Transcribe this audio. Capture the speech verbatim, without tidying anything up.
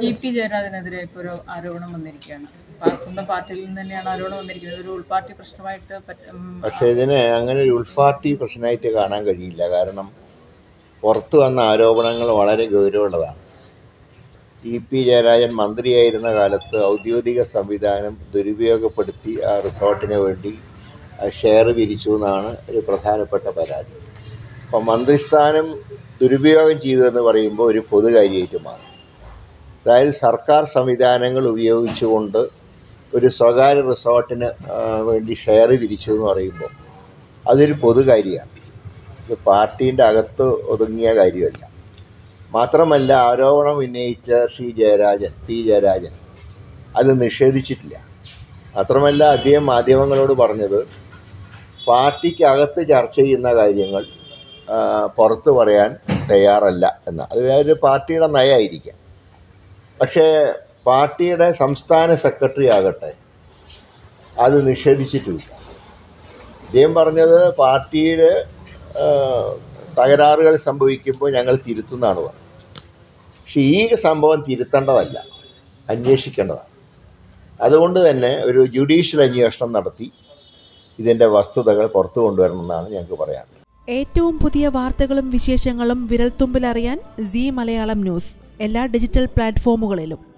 E P ജയരാജനെതിരെ ഇപ്പോൾ ഒരു ആരോപണം വന്നിരിക്കുകയാണ്. സ്വന്തം പാർട്ടിയിൽ നിന്ന് തന്നെയാണ് ആരോപണം വന്നിരിക്കുന്നത്. ഒരു ഉൾപാർട്ടി പ്രശ്നമായിട്ട്. പക്ഷേ ഇതിനെ അങ്ങനെ ഒരു ഉൾപാർട്ടി പ്രശ്നമായിട്ട് കാണാൻ കഴിയില്ല. കാരണം പുറത്തു വന്ന ആരോപണങ്ങൾ വളരെ ഗൗരവമുള്ളതാണ്. ഇ പി ജയരാജൻ മന്ത്രിയായിരുന്ന കാലത്ത് ഔദ്യോഗിക സംവിധാനം ദുരുപയോഗപ്പെടുത്തി ആ റിസോർട്ടിന് വേണ്ടി ഷെയർ വിരിച്ചു എന്നാണ് ഒരു പ്രധാനപ്പെട്ട പരാതി. അപ്പം മന്ത്രിസ്ഥാനം ദുരുപയോഗം ചെയ്തതെന്ന് പറയുമ്പോൾ ഒരു പൊതുകാര്യമായിട്ട് മാറും. അതായത് സർക്കാർ സംവിധാനങ്ങൾ ഉപയോഗിച്ചുകൊണ്ട് ഒരു സ്വകാര്യ റിസോർട്ടിന് വേണ്ടി ഷെയർ വിരിച്ചു എന്ന് പറയുമ്പോൾ അതൊരു പൊതുകാര്യമാണ്. ഇത് പാർട്ടീൻ്റെ അകത്ത് ഒതുങ്ങിയ കാര്യമല്ല. മാത്രമല്ല, ആരോപണം ഉന്നയിച്ച ശ്രീ ജയരാജൻ പി ജയരാജൻ അത് നിഷേധിച്ചിട്ടില്ല. മാത്രമല്ല, അദ്ദേഹം മാധ്യമങ്ങളോട് പറഞ്ഞത് പാർട്ടിക്കകത്ത് ചർച്ച ചെയ്യുന്ന കാര്യങ്ങൾ പുറത്ത് പറയാൻ തയ്യാറല്ല എന്ന്. അത് വേറൊരു പാർട്ടിയുടെ നയമായിരിക്കാം. പക്ഷേ പാർട്ടിയുടെ സംസ്ഥാന സെക്രട്ടറി ആകട്ടെ അത് നിഷേധിച്ചിട്ടുമില്ല. അദ്ദേഹം പറഞ്ഞത് പാർട്ടിയിൽ തകരാറുകൾ സംഭവിക്കുമ്പോൾ ഞങ്ങൾ തിരുത്തുന്നതാണ് പറഞ്ഞത്. പക്ഷേ ഈ സംഭവം തിരുത്തേണ്ടതല്ല, അന്വേഷിക്കേണ്ടതാണ്. അതുകൊണ്ട് തന്നെ ഒരു ജുഡീഷ്യൽ അന്വേഷണം നടത്തി ഇതിൻ്റെ വസ്തുതകൾ പുറത്തു കൊണ്ടുവരണമെന്നാണ് ഞങ്ങൾക്ക് പറയാനുള്ളത്. ഏറ്റവും പുതിയ വാർത്തകളും വിശേഷങ്ങളും വിരൽത്തുമ്പിലറിയാൻ സീ മലയാളം ന്യൂസ് എല്ലാ ഡിജിറ്റൽ പ്ലാറ്റ്ഫോമുകളിലും.